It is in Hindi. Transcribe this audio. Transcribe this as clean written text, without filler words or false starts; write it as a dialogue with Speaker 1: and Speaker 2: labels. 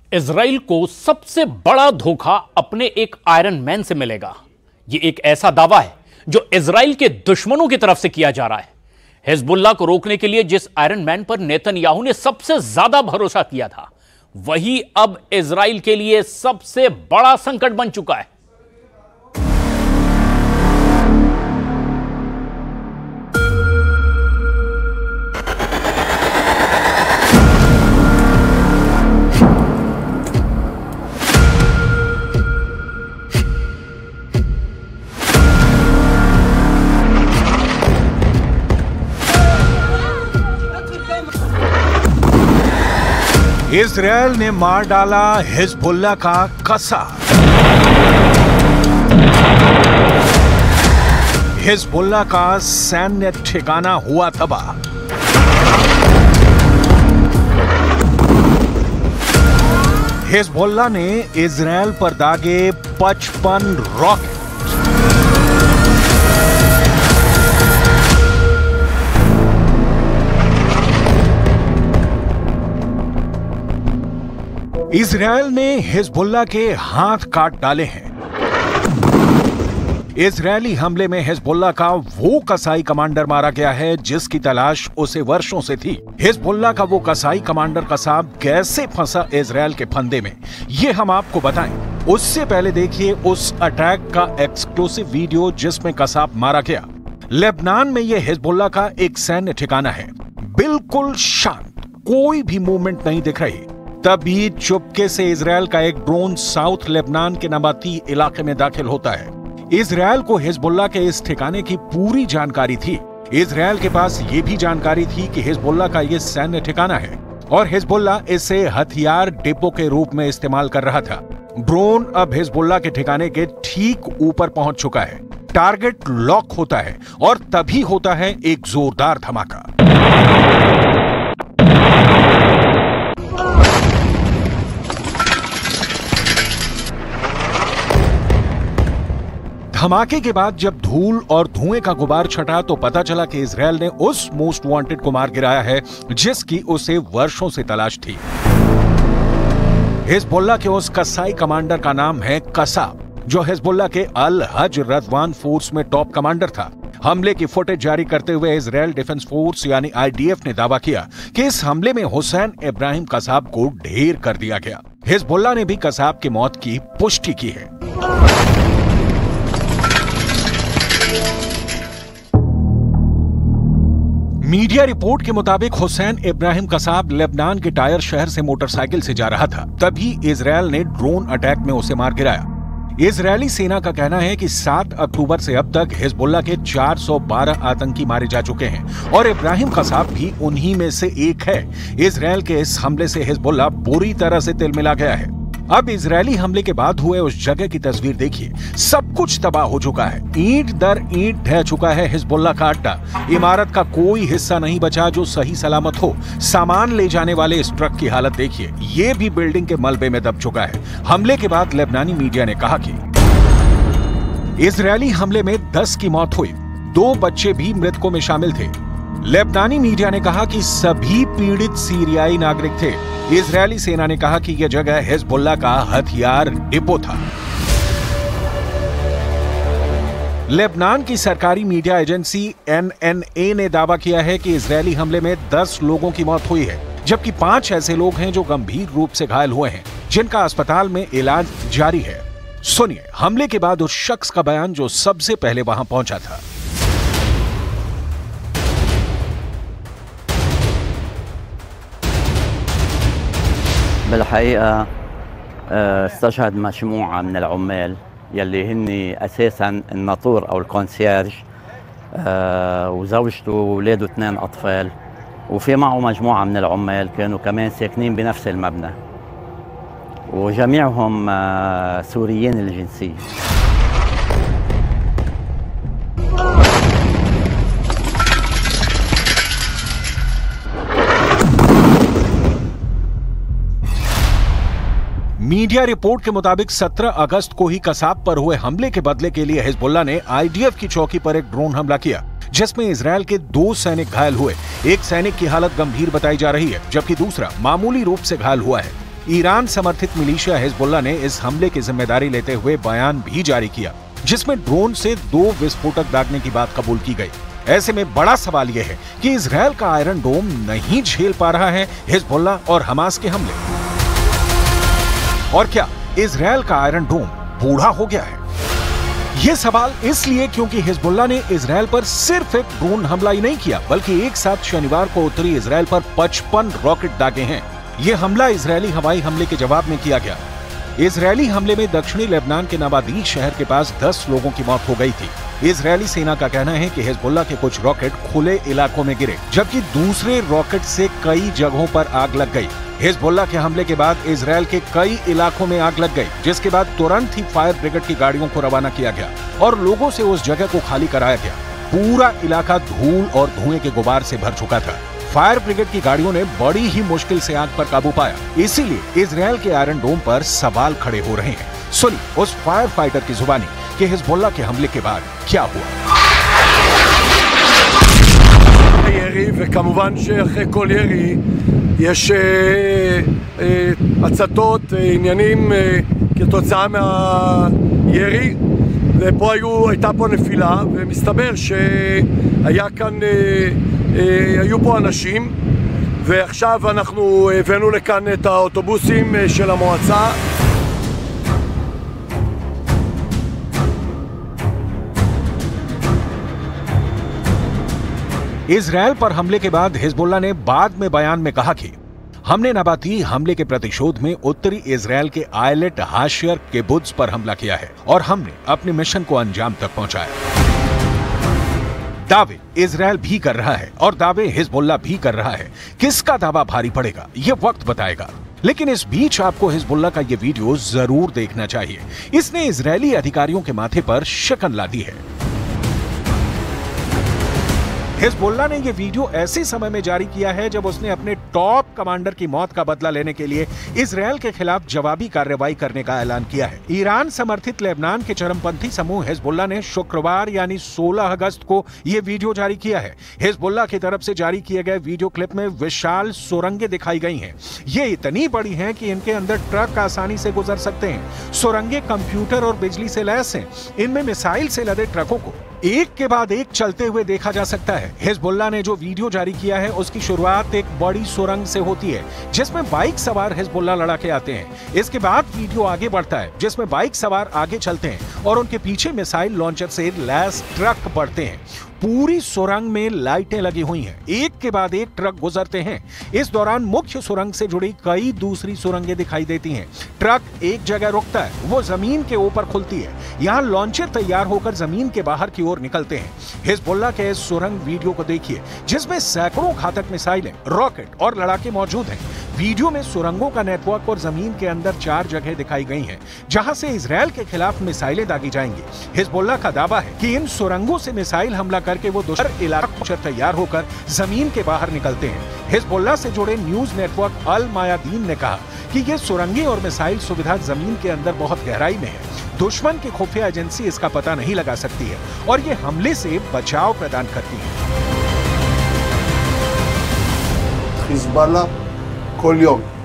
Speaker 1: इजराइल को सबसे बड़ा धोखा अपने एक आयरन मैन से मिलेगा। यह एक ऐसा दावा है जो इजराइल के दुश्मनों की तरफ से किया जा रहा है। हिजबुल्लाह को रोकने के लिए जिस आयरन मैन पर नेतन्याहू ने सबसे ज्यादा भरोसा किया था, वही अब इजराइल के लिए सबसे बड़ा संकट बन चुका है।
Speaker 2: इजराइल ने मार डाला हिजबुल्लाह का कसाब। हिजबुल्लाह का सैन्य ठिकाना हुआ तबाह। हिजबुल्लाह ने इजराइल पर दागे 55 रॉकेट। इजराइल ने हिजबुल्लाह के हाथ काट डाले हैं। इजरायली हमले में हिजबुल्लाह का वो कसाई कमांडर मारा गया है जिसकी तलाश उसे वर्षों से थी। हिजबुल्लाह का वो कसाई कमांडर कसाब कैसे फंसा इजराइल के फंदे में, ये हम आपको बताएं। उससे पहले देखिए उस अटैक का एक्सक्लूसिव वीडियो जिसमें कसाब मारा गया। लेबनान में यह हिजबुल्लाह का एक सैन्य ठिकाना है, बिल्कुल शांत, कोई भी मूवमेंट नहीं दिख रही। तभी चुपके से इजराइल का एक ड्रोन साउथ लेबनान के नबाती इलाके में दाखिल होता है। इजराइल को हिजबुल्लाह के इस ठिकाने की पूरी जानकारी थी। इजराइल के पास यह भी जानकारी थी कि हिजबुल्लाह का यह सैन्य ठिकाना है और हिजबुल्लाह इसे हथियार डिपो के रूप में इस्तेमाल कर रहा था। ड्रोन अब हिजबुल्लाह के ठिकाने के ठीक ऊपर पहुंच चुका है। टारगेट लॉक होता है और तभी होता है एक जोरदार धमाका। धमाके के बाद जब धूल और धुएं का गुबार छटा तो पता चला कि इजराइल ने उस मोस्ट वांटेड को मार गिराया है जिसकी उसे वर्षों से तलाश थी। हिजबुल्लाह के उस कसाई कमांडर का नाम है कसाब, जो हिजबुल्लाह के अल हज रदवान फोर्स में टॉप कमांडर था। हमले की फुटेज जारी करते हुए इजराइल डिफेंस फोर्स यानी आईडीएफ ने दावा किया कि इस हमले में हुसैन इब्राहिम कसाब को ढेर कर दिया गया। हिजबुल्लाह ने भी कसाब की मौत की पुष्टि की है। मीडिया रिपोर्ट के मुताबिक हुसैन इब्राहिम कसाब लेबनान के टायर शहर से मोटरसाइकिल से जा रहा था, तभी इजराइल ने ड्रोन अटैक में उसे मार गिराया। इजरायली सेना का कहना है कि 7 अक्टूबर से अब तक हिजबुल्लाह के 412 आतंकी मारे जा चुके हैं और इब्राहिम कसाब भी उन्हीं में से एक है। इजराइल के इस हमले से हिजबुल्लाह बुरी तरह से तिलमिला गया है। अब इजरायली हमले के बाद हुए उस जगह की तस्वीर देखिए, सब कुछ तबाह हो चुका है। ईंट दर ईंट ढह चुका है हिजबुल्लाह का अड्डा। इमारत का कोई हिस्सा नहीं बचा जो सही सलामत हो। सामान ले जाने वाले इस ट्रक की हालत देखिए, ये भी बिल्डिंग के मलबे में दब चुका है। हमले के बाद लेबनानी मीडिया ने कहा कि इजरायली हमले में 10 की मौत हुई, 2 बच्चे भी मृतकों में शामिल थे। लेबनानी मीडिया ने कहा कि सभी पीड़ित सीरियाई नागरिक थे। इजरायली सेना ने कहा कि यह जगह हिजबुल्लाह का हथियार डिपो था। लेबनान की सरकारी मीडिया एजेंसी एनएनए ने दावा किया है कि इजरायली हमले में 10 लोगों की मौत हुई है, जबकि 5 ऐसे लोग हैं जो गंभीर रूप से घायल हुए हैं, जिनका अस्पताल में इलाज जारी है। सुनिए हमले के बाद उस शख्स का बयान जो सबसे पहले वहां पहुंचा था।
Speaker 3: بالحقيقة استشهد مجموعة من العمال يلي هن أساساً الناطور أو الكونسيرج، وزوجته وولاده 2 أطفال، وفي معه مجموعة من العمال كانوا كمان ساكنين بنفس المبنى، وجميعهم سوريين الجنسية.
Speaker 2: मीडिया रिपोर्ट के मुताबिक 17 अगस्त को ही कसाब पर हुए हमले के बदले के लिए हिजबुल्लाह ने आईडीएफ की चौकी पर एक ड्रोन हमला किया, जिसमें इजराइल के 2 सैनिक घायल हुए। एक सैनिक की हालत गंभीर बताई जा रही है, जबकि दूसरा मामूली रूप से घायल हुआ है। ईरान समर्थित मिलिशिया हिजबुल्लाह ने इस हमले की जिम्मेदारी लेते हुए बयान भी जारी किया, जिसमें ड्रोन से 2 विस्फोटक दागने की बात कबूल की गई। ऐसे में बड़ा सवाल यह है कि इजरायल का आयरन डोम नहीं झेल पा रहा है हिजबुल्लाह और हमास के हमले। और क्या इजरायल का आयरन डोम बूढ़ा हो गया है? यह सवाल इसलिए क्योंकि हिजबुल्लाह ने इजरायल पर सिर्फ एक ड्रोन हमला ही नहीं किया, बल्कि एक साथ शनिवार को उत्तरी इजरायल पर 55 रॉकेट दागे हैं। यह हमला इजरायली हवाई हमले के जवाब में किया गया। इजरायली हमले में दक्षिणी लेबनान के नबादीह शहर के पास 10 लोगों की मौत हो गई थी। इजरायली सेना का कहना है कि हिजबुल्लाह के कुछ रॉकेट खुले इलाकों में गिरे, जबकि दूसरे रॉकेट से कई जगहों पर आग लग गई। हिजबुल्लाह के हमले के बाद इजरायल के कई इलाकों में आग लग गई, जिसके बाद तुरंत ही फायर ब्रिगेड की गाड़ियों को रवाना किया गया और लोगों से उस जगह को खाली कराया गया। पूरा इलाका धूल और धुएं के गुबार से भर चुका था। फायर ब्रिगेड की गाड़ियों ने बड़ी ही मुश्किल से आग पर काबू पाया। इसीलिए इजरायल के आयरन डोम पर सवाल खड़े हो रहे हैं। सुनिए उस फायर फाइटर की जुबानी कि हिजबुल्लाह के हमले के बाद क्या हुआ।
Speaker 4: ירי, וכמובן שאחרי כל ירי יש הצתות, עניינים כתוצאה מהירי, ופה הייתה פה נפילה, ומסתבר היו פה אנשים, ועכשיו אנחנו הבאנו לכאן את האוטובוסים של המועצה.
Speaker 2: इजरायल पर हमले के बाद हिजबुल्लाह ने बाद में बयान में कहा कि हमने नबाती हमले के प्रतिशोध में उत्तरी इजरायल के आयलेट हाशियर किबुत्ज पर हमला किया है और हमने अपने मिशन को अंजाम तक पहुंचाया। दावे इजरायल भी कर रहा है और दावे हिजबुल्लाह भी कर रहा है। किसका दावा भारी पड़ेगा ये वक्त बताएगा, लेकिन इस बीच आपको हिजबुल्लाह का ये वीडियो जरूर देखना चाहिए। इसने इजरायली अधिकारियों के माथे पर शिकन ला दी है। हिजबुल्लाह ने यह वीडियो ऐसे समय में जारी किया है जब उसने अपने टॉप कमांडर की मौत का बदला लेने के लिए इजरायल के खिलाफ जवाबी कार्रवाई करने का ऐलान किया है। ईरान समर्थित लेबनान के चरमपंथी समूह हिजबुल्लाह ने शुक्रवार यानी 16 अगस्त को यह वीडियो जारी किया है। हिजबुल्लाह की तरफ से जारी किए गए वीडियो क्लिप में विशाल सुरंगें दिखाई गई हैं। ये इतनी बड़ी हैं कि इनके अंदर ट्रक आसानी से गुजर सकते हैं। सुरंगें कंप्यूटर और बिजली से लैस हैं। इनमें मिसाइल से लदे ट्रकों को एक के बाद एक चलते हुए देखा जा सकता है। हिजबुल्लाह ने जो वीडियो जारी किया है उसकी शुरुआत एक बड़ी सुरंग से होती है जिसमें बाइक सवार हिजबुल्लाह लड़ाके आते हैं। इसके बाद वीडियो आगे बढ़ता है जिसमें बाइक सवार आगे चलते हैं और उनके पीछे मिसाइल लॉन्चर से लैस ट्रक बढ़ते हैं। पूरी सुरंग में लाइटें लगी हुई हैं। एक के बाद एक ट्रक गुजरते हैं। इस दौरान मुख्य सुरंग से जुड़ी कई दूसरी सुरंगें दिखाई देती हैं। ट्रक एक जगह रुकता है, वो जमीन के ऊपर खुलती है। यहाँ लॉन्चर तैयार होकर जमीन के बाहर की ओर निकलते हैं। हिजबुल्लाह के इस सुरंग वीडियो को देखिए जिसमें सैकड़ों घातक मिसाइलें, रॉकेट और लड़ाके मौजूद हैं। वीडियो में सुरंगों का नेटवर्क और जमीन के अंदर 4 जगह दिखाई गई हैं जहां से इजरायल के खिलाफ मिसाइलें दागी जाएंगी। हिजबुल्लाह का दावा है कि इन सुरंगों से मिसाइल हमला करके वो दुश्मन इलाका तैयार होकर जमीन के बाहर निकलते हैं। हिजबुल्लाह से जुड़े न्यूज नेटवर्क अल मायादीन ने कहा कि ये सुरंगें और मिसाइल सुविधा जमीन के अंदर बहुत गहराई में है। दुश्मन की खुफिया एजेंसी इसका पता नहीं लगा सकती है और ये हमले से बचाव प्रदान करती है।
Speaker 5: חיזבאללה כל יום